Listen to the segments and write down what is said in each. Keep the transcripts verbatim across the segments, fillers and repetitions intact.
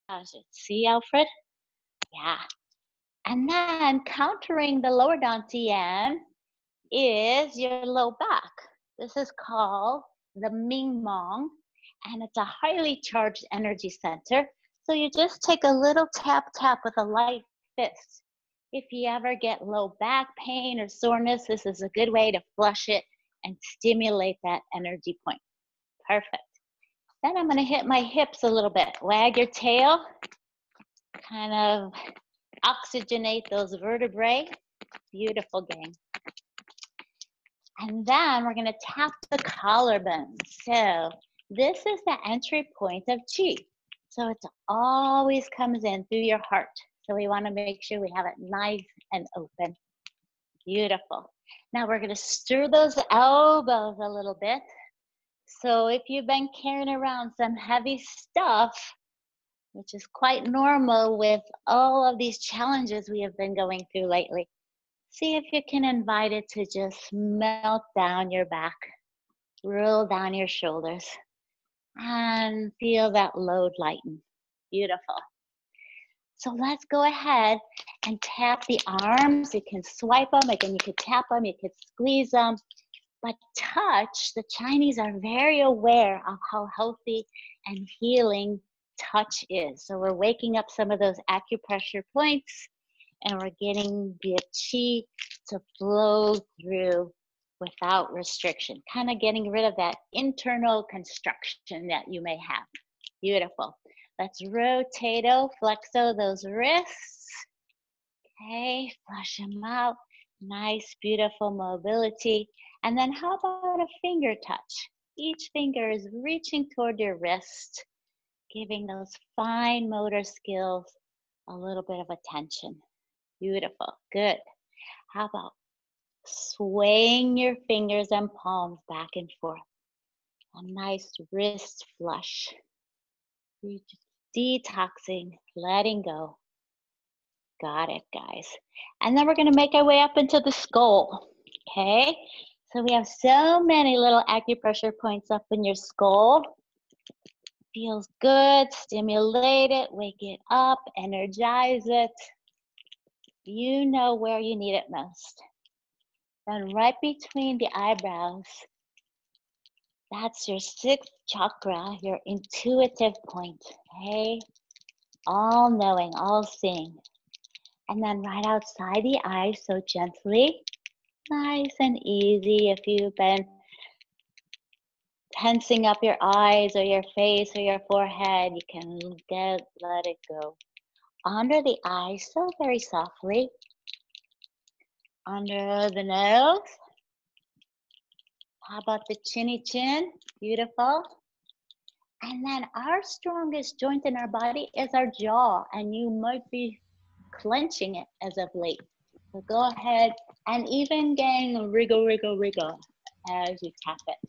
massage it. See, Alfred? Yeah. And then countering the lower dantian is your low back. This is called the Ming Mong, and it's a highly charged energy center. So you just take a little tap tap with a light fist. If you ever get low back pain or soreness, this is a good way to flush it and stimulate that energy point. Perfect. Then I'm going to hit my hips a little bit. Wag your tail, kind of oxygenate those vertebrae. Beautiful, gang. And then we're going to tap the collarbone. So this is the entry point of Qi. So it always comes in through your heart. So we want to make sure we have it nice and open. Beautiful. Now we're going to stir those elbows a little bit. So if you've been carrying around some heavy stuff, which is quite normal with all of these challenges we have been going through lately, see if you can invite it to just melt down your back, roll down your shoulders, and feel that load lighten. Beautiful. So let's go ahead and tap the arms. You can swipe them, again, you could tap them, you could squeeze them. But touch, the Chinese are very aware of how healthy and healing touch is. So we're waking up some of those acupressure points, and we're getting the Qi to flow through without restriction, kind of getting rid of that internal construction that you may have. Beautiful. Let's rotato, flexo those wrists. Okay, flush them out. Nice, beautiful mobility. And then how about a finger touch? Each finger is reaching toward your wrist, giving those fine motor skills a little bit of attention. Beautiful, good. How about swaying your fingers and palms back and forth? A nice wrist flush. You're just detoxing, letting go. Got it, guys. And then we're gonna make our way up into the skull, okay? So we have so many little acupressure points up in your skull. Feels good, stimulate it, wake it up, energize it. You know where you need it most. Then right between the eyebrows, that's your sixth chakra, your intuitive point, okay? All knowing, all seeing. And then right outside the eyes, so gently, nice and easy. If you've been tensing up your eyes or your face or your forehead, you can get, let it go. Under the eyes, so very softly. Under the nose. How about the chinny chin? Beautiful. And then our strongest joint in our body is our jaw, and you might be clenching it as of late. So go ahead and even gang wriggle, wriggle, wriggle as you tap it.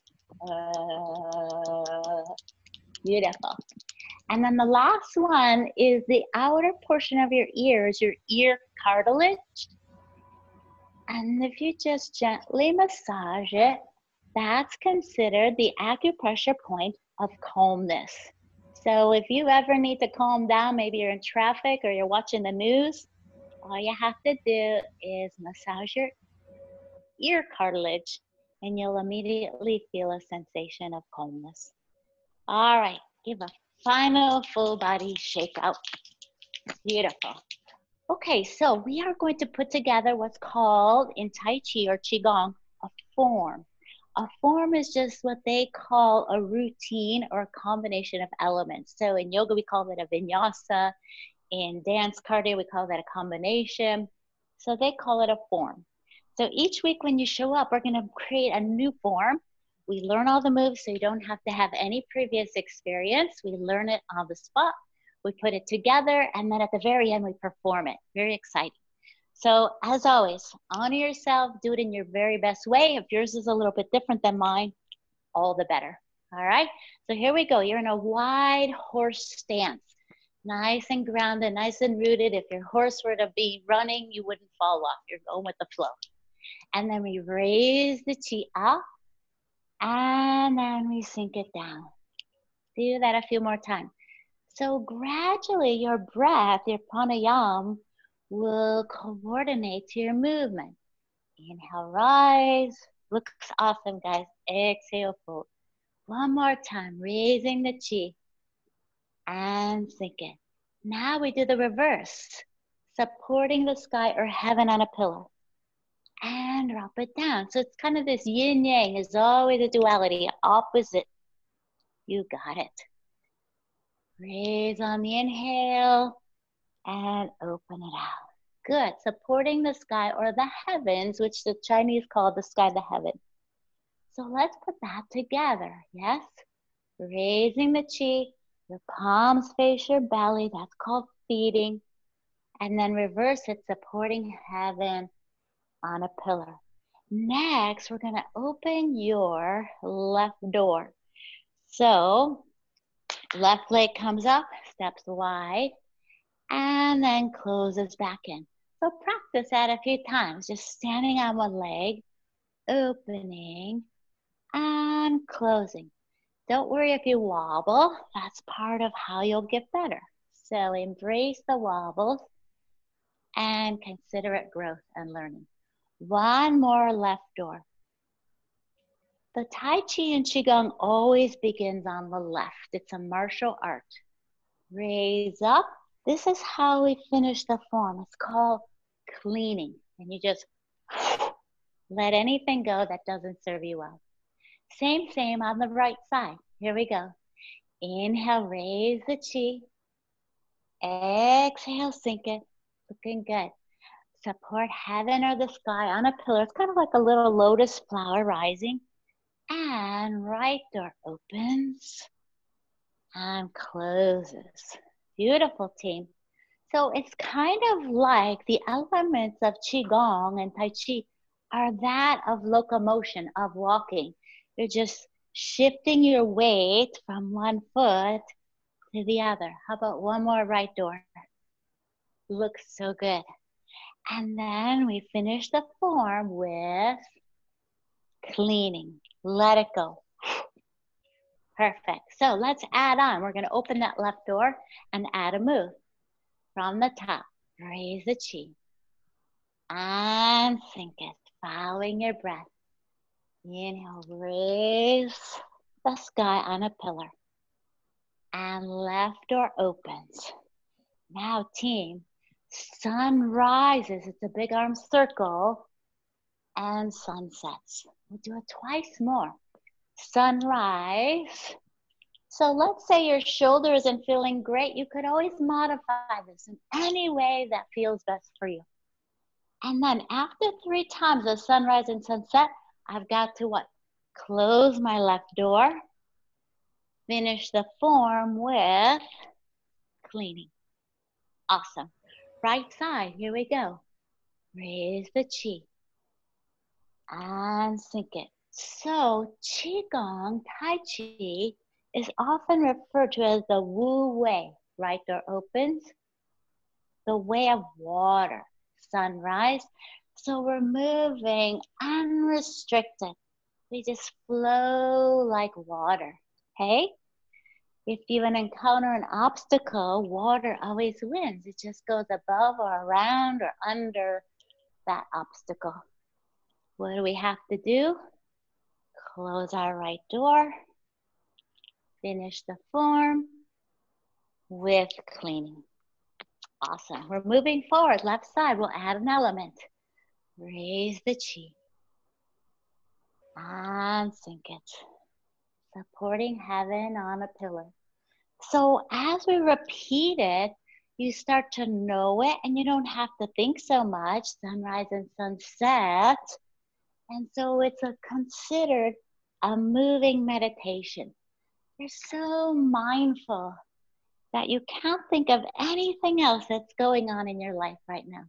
Uh, beautiful. And then the last one is the outer portion of your ears, your ear cartilage. And if you just gently massage it, that's considered the acupressure point of calmness. So if you ever need to calm down, maybe you're in traffic or you're watching the news, all you have to do is massage your ear cartilage and you'll immediately feel a sensation of calmness. All right, give a final full body shake out. Beautiful. Okay, so we are going to put together what's called in Tai Chi or Qigong, a form. A form is just what they call a routine or a combination of elements. So in yoga, we call it a vinyasa. In dance cardio, we call that a combination. So they call it a form. So each week when you show up, we're gonna create a new form. We learn all the moves so you don't have to have any previous experience. We learn it on the spot. We put it together, and then at the very end, we perform it. Very exciting. So as always, honor yourself, do it in your very best way. If yours is a little bit different than mine, all the better. All right, so here we go. You're in a wide horse stance. Nice and grounded, nice and rooted. If your horse were to be running, you wouldn't fall off. You're going with the flow. And then we raise the chi up, and then we sink it down. Do that a few more times. So gradually your breath, your pranayama, will coordinate to your movement. Inhale, rise. Looks awesome, guys. Exhale, fold. One more time, raising the chi and sink it. Now we do the reverse, supporting the sky or heaven on a pillar and drop it down. So it's kind of this yin yang is always a duality, opposite. You got it. Raise on the inhale and open it out. Good. Supporting the sky or the heavens, which the Chinese call the sky the heaven. So let's put that together. Yes? Raising the chi, your palms face your belly. That's called feeding. And then reverse it, supporting heaven on a pillar. Next, we're going to open your left door. So left leg comes up, steps wide, and then closes back in. So practice that a few times, just standing on one leg, opening and closing. Don't worry if you wobble, that's part of how you'll get better. So embrace the wobbles and consider it growth and learning. One more left door. The Tai Chi and Qigong always begins on the left. It's a martial art. Raise up. This is how we finish the form. It's called cleaning. And you just let anything go that doesn't serve you well. Same, same on the right side. Here we go. Inhale, raise the chi. Exhale, sink it. Looking good. Support heaven or the sky on a pillar. It's kind of like a little lotus flower rising. And right door opens and closes. Beautiful, team. So it's kind of like the elements of Qigong and Tai Chi are that of locomotion, of walking. You're just shifting your weight from one foot to the other. How about one more right door? Looks so good. And then we finish the form with cleaning. Let it go. Perfect. So let's add on. We're going to open that left door and add a move. From the top, raise the chi. And sink it, following your breath. Inhale, raise the sky on a pillar. And left door opens. Now, team, sun rises. It's a big arm circle. And sun sets. We'll do it twice more. Sunrise. So let's say your shoulder isn't feeling great. You could always modify this in any way that feels best for you. And then after three times of sunrise and sunset, I've got to what? Close my left door. Finish the form with cleaning. Awesome. Right side, here we go. Raise the chi. And sink it. So Qigong, Tai Chi, is often referred to as the Wu Wei. Right door opens. The way of water. Sunrise. So we're moving unrestricted. We just flow like water. Hey? If you encounter an obstacle, water always wins. It just goes above or around or under that obstacle. What do we have to do? Close our right door. Finish the form with cleaning. Awesome. We're moving forward. Left side, we'll add an element. Raise the chi. And sink it. Supporting heaven on a pillar. So as we repeat it, you start to know it and you don't have to think so much. Sunrise and sunset. And so it's a considered a moving meditation. You're so mindful that you can't think of anything else that's going on in your life right now.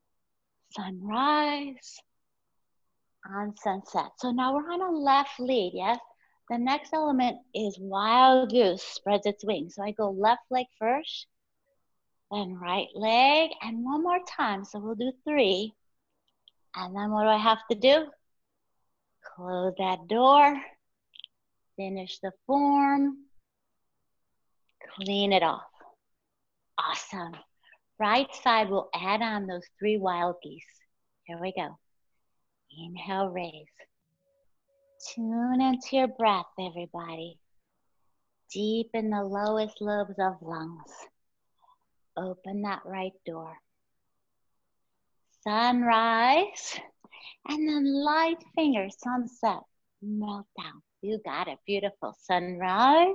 Sunrise and sunset. So now we're on a left lead, yes? The next element is wild goose, spreads its wings. So I go left leg first, then right leg, and one more time. So we'll do three. And then what do I have to do? Close that door, finish the form, clean it off. Awesome. Right side, we'll add on those three wild geese. Here we go. Inhale, raise. Tune into your breath, everybody. Deep in the lowest lobes of lungs. Open that right door. Sunrise. And then light finger, sunset, melt down. You got it. Beautiful. Sunrise.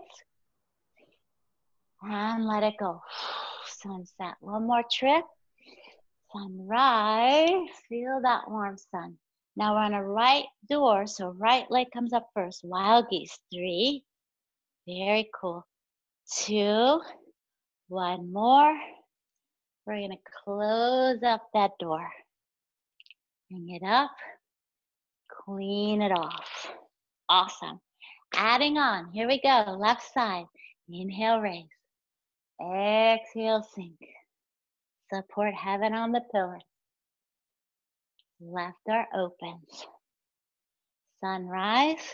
And let it go. Sunset. One more trip. Sunrise. Feel that warm sun. Now we're on a right door, so right leg comes up first. Wild geese. Three. Very cool. Two. One more. We're going to close up that door. Bring it up. Clean it off. Awesome. Adding on. Here we go. Left side. Inhale, raise. Exhale, sink. Support heaven on the pillar. Left arm opens. Sunrise.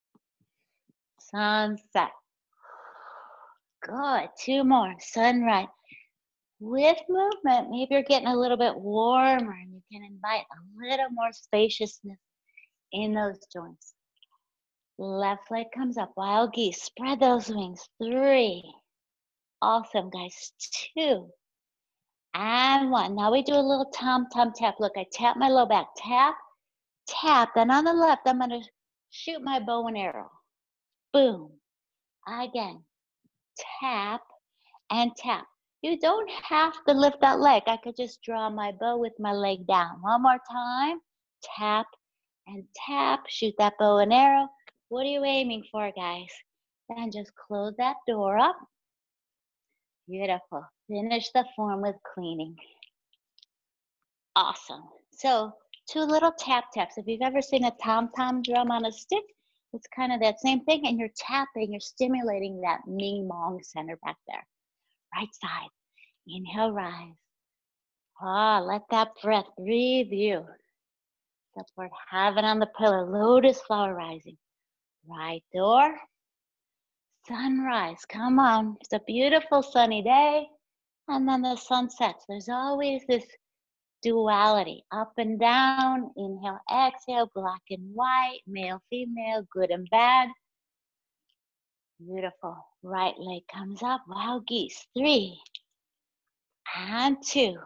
Sunset. Good. Two more. Sunrise. With movement, maybe you're getting a little bit warmer and you can invite a little more spaciousness in those joints. Left leg comes up. Wild geese. Spread those wings. Three. Awesome, guys. Two. And one. Now we do a little tom tom tap. Look, I tap my low back. Tap, tap. Then on the left, I'm going to shoot my bow and arrow. Boom. Again. Tap and tap. You don't have to lift that leg. I could just draw my bow with my leg down. One more time. Tap and tap. Shoot that bow and arrow. What are you aiming for, guys? Then just close that door up. Beautiful. Finish the form with cleaning. Awesome. So two little tap taps. If you've ever seen a tom-tom drum on a stick, it's kind of that same thing. And you're tapping, you're stimulating that Ming Mong center back there. Right side. Inhale, rise. Ah, let that breath breathe you. Support heaven on the pillar. Lotus flower rising. Right door. Sunrise. Come on. It's a beautiful sunny day. And then the sun sets. There's always this duality. Up and down. Inhale, exhale. Black and white. Male, female. Good and bad. Beautiful. Right leg comes up. Wild geese. Three. And two.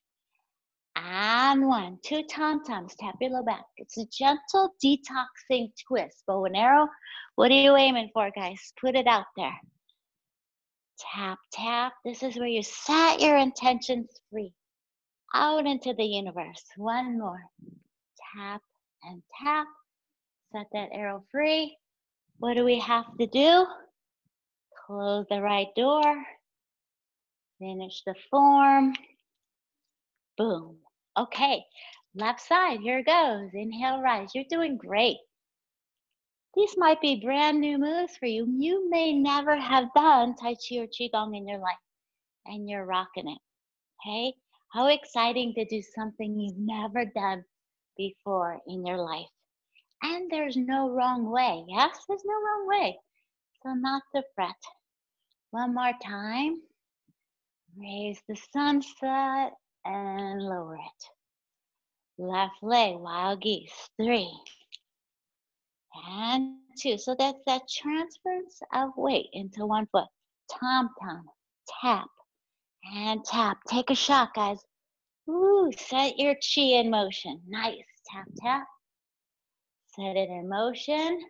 And one. Two tom-toms. Tap your low back. It's a gentle detoxing twist. Bow and arrow. What are you aiming for, guys? Put it out there. Tap, tap. This is where you set your intentions free. Out into the universe. One more. Tap and tap. Set that arrow free. What do we have to do? Close the right door. Finish the form. Boom. Okay. Left side. Here it goes. Inhale, rise. You're doing great. These might be brand new moves for you. You may never have done Tai Chi or Qigong in your life, and you're rocking it. Okay? How exciting to do something you've never done before in your life. And there's no wrong way. Yes, there's no wrong way. So not to fret. One more time. Raise the sunset and lower it. Left leg, wild geese. Three. And two. So that's that transference of weight into one foot. Tom tom. Tap. And tap. Take a shot, guys. Ooh, set your chi in motion. Nice. Tap, tap. Set it in motion.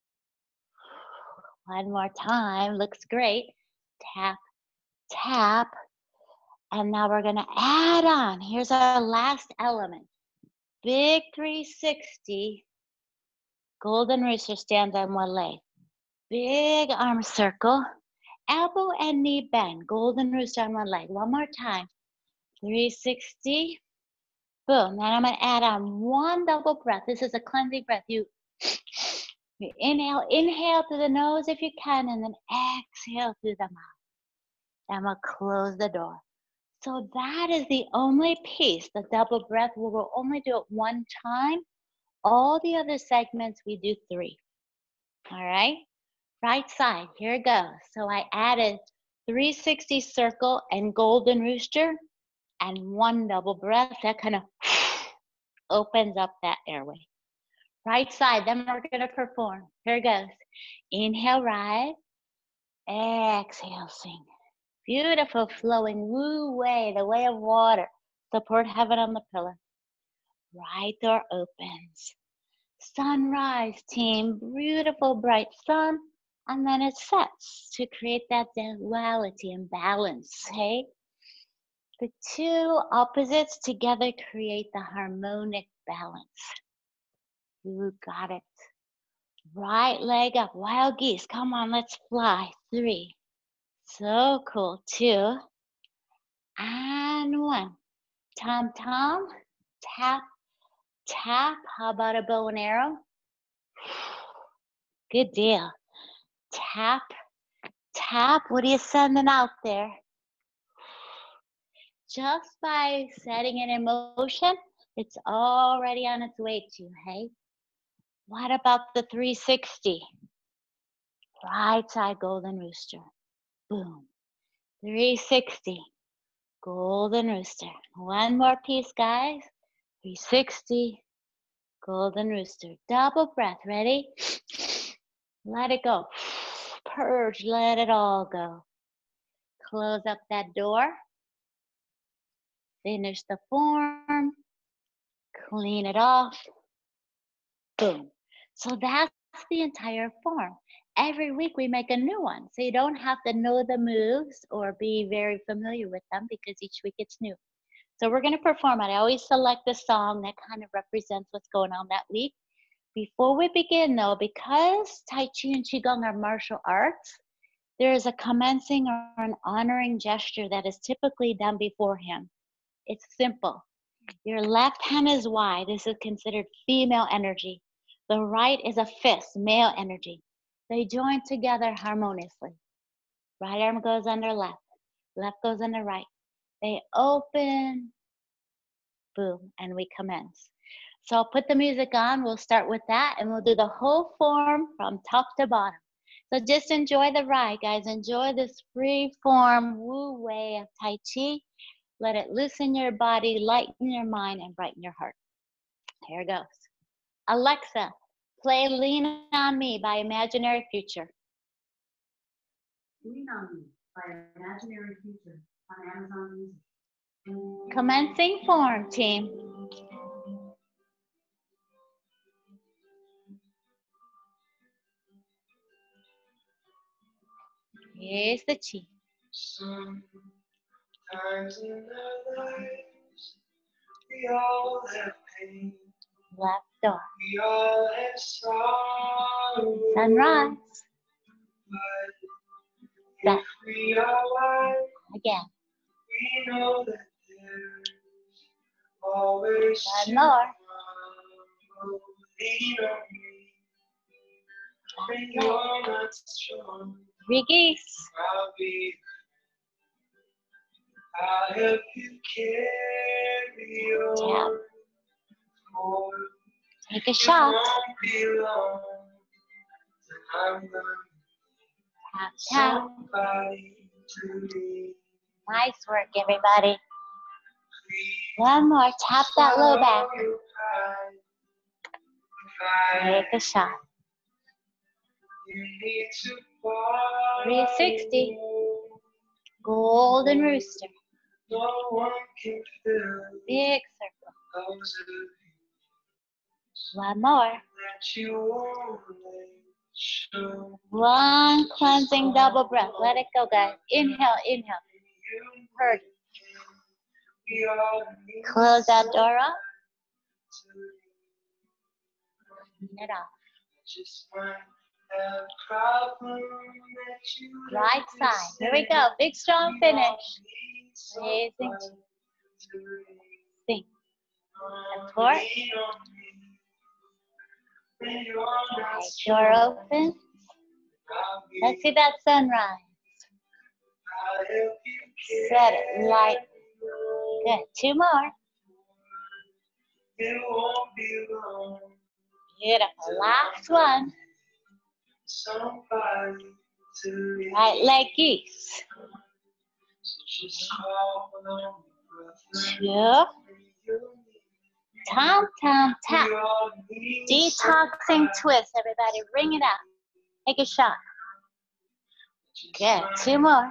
One more time. Looks great. Tap, tap. And now we're going to add on. Here's our last element. Big three sixty. Golden rooster stands on one leg. Big arm circle. Elbow and knee bend. Golden rooster on one leg. One more time. three sixty. Boom. Then I'm going to add on one double breath. This is a cleansing breath. You, you inhale, inhale through the nose if you can, and then exhale through the mouth. And we'll close the door. So that is the only piece, the double breath, where we'll only do it one time. All the other segments, we do three. All right? Right side, here it goes. So I added three sixty circle and golden rooster, and one double breath that kind of opens up that airway. Right side, then we're gonna perform. Here goes. Inhale, rise. Exhale, sing. Beautiful flowing woo way, the way of water. Support heaven on the pillar. Right door opens. Sunrise, team. Beautiful bright sun. And then it sets to create that duality and balance, hey? The two opposites together create the harmonic balance. You got it. Right leg up, wild geese. Come on, let's fly. Three. So cool. Two. And one. Tom, tom. Tap, tap. How about a bow and arrow? Good deal. Tap, tap. What are you sending out there? Just by setting it in motion, it's already on its way to you, hey? What about the three sixty? Right side golden rooster. Boom. three sixty. Golden rooster. One more piece, guys. three sixty. Golden rooster. Double breath. Ready? Let it go. Purge. Let it all go. Close up that door. Finish the form. Clean it off. Boom. So that's the entire form. Every week we make a new one. So you don't have to know the moves or be very familiar with them because each week it's new. So we're going to perform it. I always select the song that kind of represents what's going on that week. Before we begin though, because Tai Chi and Qigong are martial arts, there is a commencing or an honoring gesture that is typically done beforehand. It's simple. Your left hand is wide. This is considered female energy. The right is a fist, male energy. They join together harmoniously. Right arm goes under left. Left goes under right. They open, boom, and we commence. So I'll put the music on. We'll start with that, and we'll do the whole form from top to bottom. So just enjoy the ride, guys. Enjoy this free form woo way of Tai Chi. Let it loosen your body, lighten your mind, and brighten your heart. Here it goes. Alexa, play Lean on Me by Imaginary Future. Lean on Me by Imaginary Future on Amazon Music. Commencing form, team. Here's the chi. Sometimes in our lives, we all have pain. Left door. We all have sorrow. Sunrise. But if we are wise, Again. we know that there's always One more. tomorrow. Lean on me. When you're not strong, Three geese. I'll be. I'll help you carry on. For Take a shot. it won't be long till I'm gonna Tap, tap. somebody to lean. Nice work, everybody. Please One more. Tap that low back. swallow your pride. Take a shot. You need to borrow. three sixty. Golden rooster. No one can fill Big circle. those of you One more. that you won't let show. One cleansing double breath. Let it go, guys. Inhale, inhale. You Heard it. we all need Close that door up. to Clean it off. just might have a problem that you Right side. Here we go. Big strong finish. Amazing. Sing. And four. Right door open. Let's see that sunrise. Set it light. Good. Two more. It won't be long. Beautiful. Last one. Somebody Right leg geese. Two. Tom, tom, tap. Detoxing twist, everybody. Ring it out. Take a shot. Good. Two more.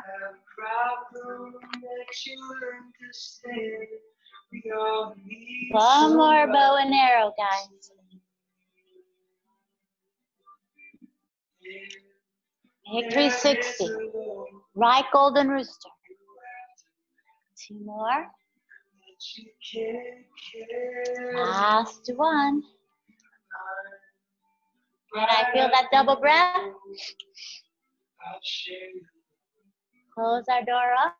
One more bow and arrow, guys. Big three sixty. Right golden rooster. Two more. Last one. Can I feel that double breath? Close our door up.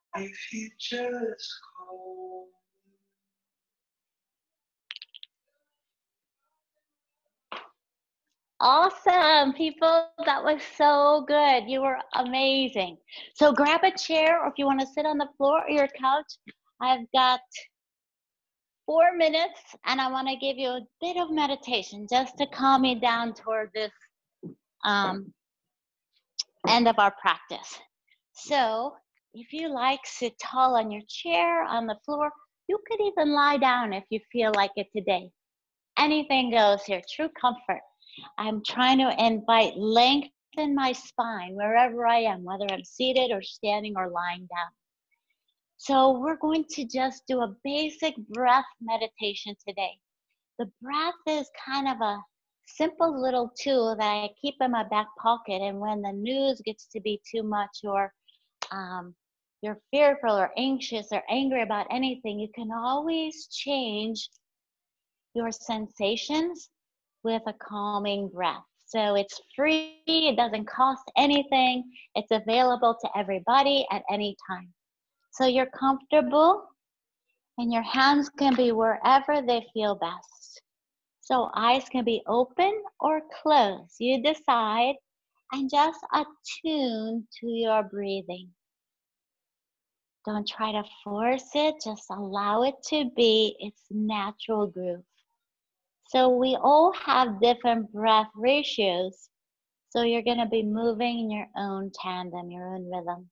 Awesome, people. That was so good. You were amazing. So grab a chair, or if you want to sit on the floor or your couch. I've got four minutes, and I want to give you a bit of meditation just to calm you down toward this um, end of our practice. So if you like, sit tall on your chair, on the floor. You could even lie down if you feel like it today. Anything goes here, true comfort. I'm trying to invite length in my spine wherever I am, whether I'm seated or standing or lying down. So we're going to just do a basic breath meditation today. The breath is kind of a simple little tool that I keep in my back pocket, and when the news gets to be too much, or um, you're fearful or anxious or angry about anything, you can always change your sensations with a calming breath. So it's free, it doesn't cost anything, it's available to everybody at any time. So you're comfortable, and your hands can be wherever they feel best. So eyes can be open or closed, you decide, and just attune to your breathing. Don't try to force it, just allow it to be its natural groove. So we all have different breath ratios. So you're going to be moving in your own tandem, your own rhythm.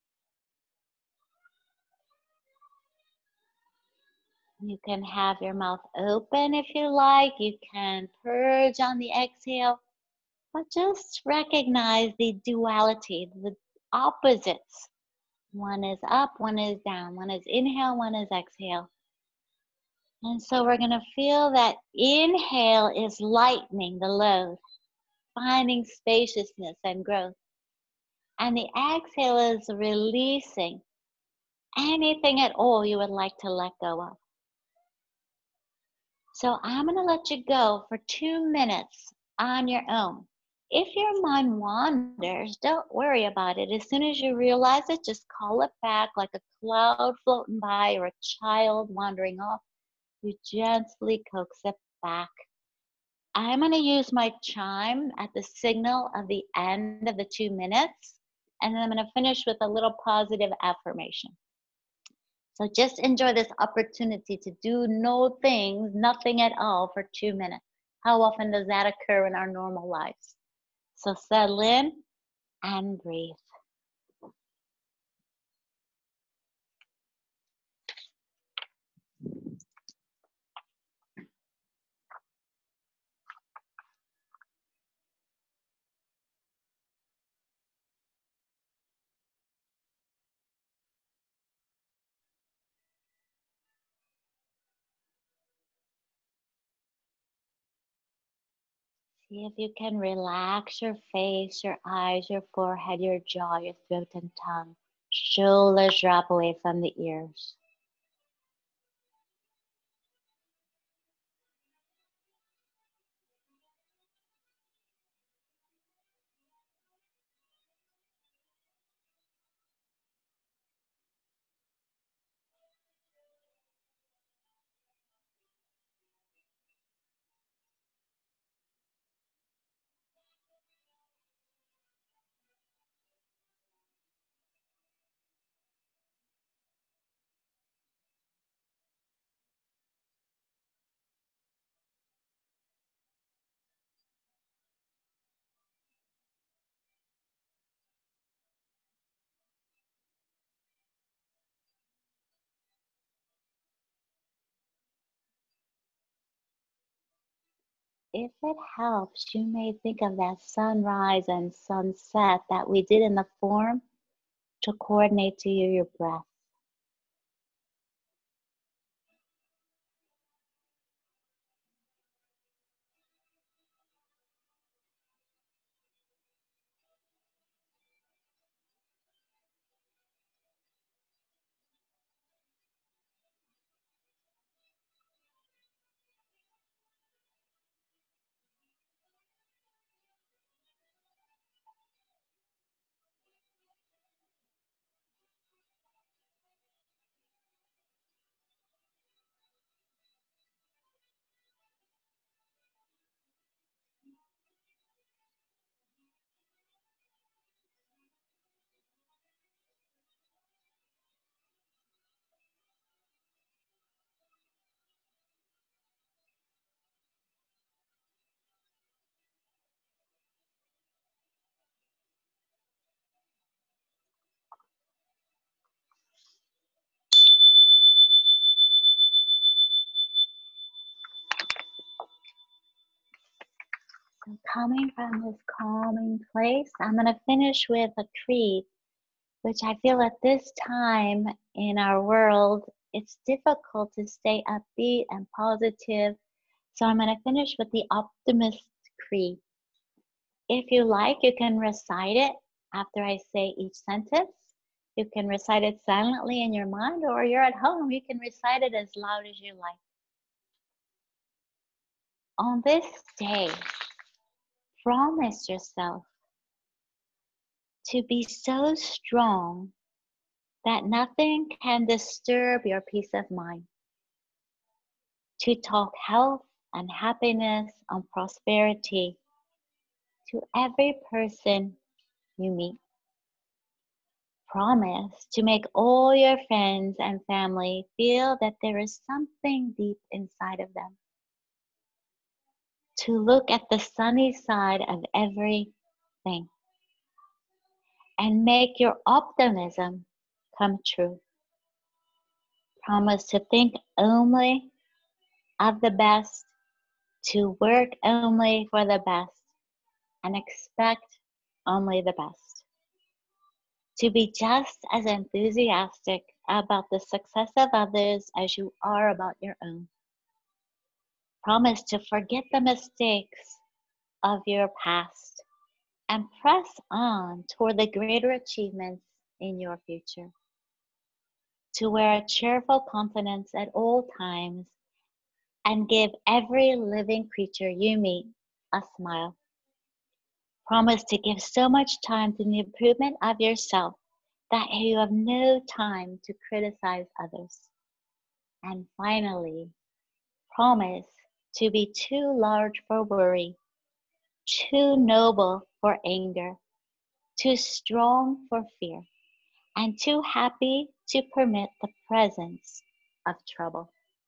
You can have your mouth open if you like. You can purge on the exhale. But just recognize the duality, the opposites. One is up, one is down. One is inhale, one is exhale. And so we're going to feel that inhale is lightening the load, finding spaciousness and growth. And the exhale is releasing anything at all you would like to let go of. So I'm going to let you go for two minutes on your own. If your mind wanders, don't worry about it. As soon as you realize it, just call it back like a cloud floating by or a child wandering off. You gently coax it back. I'm going to use my chime at the signal of the end of the two minutes, and then I'm going to finish with a little positive affirmation. So just enjoy this opportunity to do no things, nothing at all for two minutes. How often does that occur in our normal lives? So settle in and breathe. See if you can relax your face, your eyes, your forehead, your jaw, your throat and tongue. Shoulders drop away from the ears. If it helps, you may think of that sunrise and sunset that we did in the form to coordinate to you your breath. So coming from this calming place, I'm going to finish with a creed, which I feel at this time in our world, it's difficult to stay upbeat and positive. So I'm going to finish with the optimist creed. If you like, you can recite it after I say each sentence. You can recite it silently in your mind, or you're at home, you can recite it as loud as you like. On this day, promise yourself to be so strong that nothing can disturb your peace of mind, to talk health and happiness and prosperity to every person you meet. Promise to make all your friends and family feel that there is something deep inside of them. To look at the sunny side of everything and make your optimism come true. Promise to think only of the best, to work only for the best, and expect only the best. To be just as enthusiastic about the success of others as you are about your own. Promise to forget the mistakes of your past and press on toward the greater achievements in your future. To wear a cheerful countenance at all times and give every living creature you meet a smile. Promise to give so much time to the improvement of yourself that you have no time to criticize others. And finally, promise to be too large for worry, too noble for anger, too strong for fear, and too happy to permit the presence of trouble.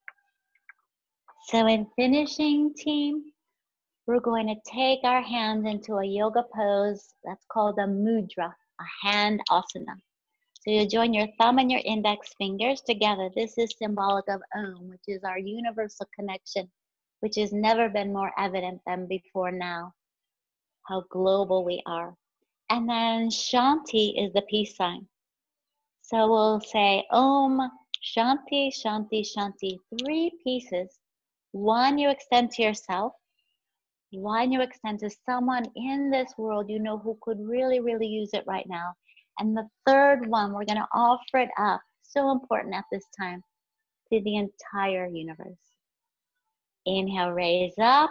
So in finishing, team, we're going to take our hands into a yoga pose that's called a mudra, a hand asana. So you join your thumb and your index fingers together. This is symbolic of Om, which is our universal connection, which has never been more evident than before now, how global we are. And then Shanti is the peace sign. So we'll say Om, Shanti, Shanti, Shanti, three pieces. One you extend to yourself, one you extend to someone in this world you know who could really, really use it right now. And the third one, we're going to offer it up, so important at this time, to the entire universe. Inhale, raise up.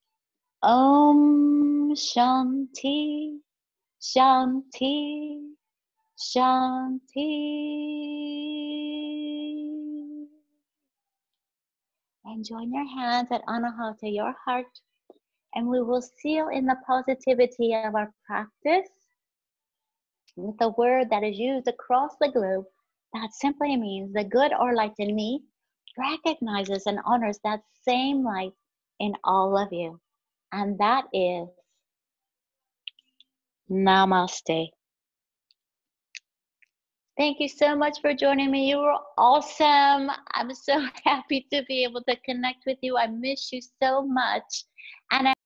Om Shanti, Shanti, Shanti. And join your hands at Anahata, your heart, and we will seal in the positivity of our practice with a word that is used across the globe that simply means the good or light in me recognizes and honors that same light in all of you. And that is Namaste. Thank you so much for joining me. You were awesome. I'm so happy to be able to connect with you. I miss you so much. And I